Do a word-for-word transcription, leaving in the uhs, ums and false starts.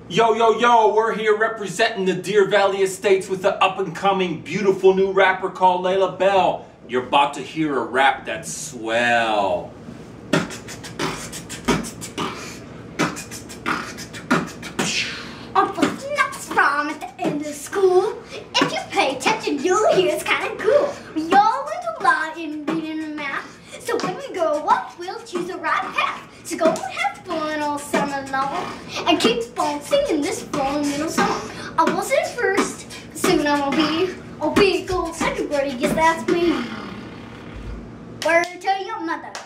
Yo, yo, yo, we're here representing the Deer Valley Estates with an up-and-coming, beautiful new rapper called Lela Belle. You're about to hear a rap that's swell. I'm busting nuts from at the end of school. If you pay attention, you'll hear it's kind of cool. We all learned a lot in reading and math. So when we grow up, we'll choose the right path. So go and have fun all summer long and keep on singing this fundamental song. I wasn't first, soon I'll be. I'll be a gold second, yes, that's me. Word to your mother.